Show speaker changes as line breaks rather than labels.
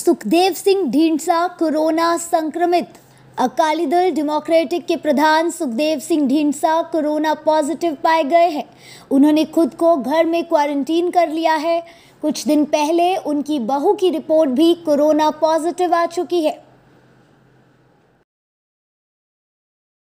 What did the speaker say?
Sukhdev Singh Dhindsa corona संक्रमित। Akali Dal democratic के प्रधान सुखदेव सिंह ढींढसा कोरोना पॉजिटिव पाए गए हैं। उन्होंने खुद को घर में क्वारंटीन कर लिया है। कुछ दिन पहले उनकी बहू की रिपोर्ट भी कोरोना पॉजिटिव आ चुकी है।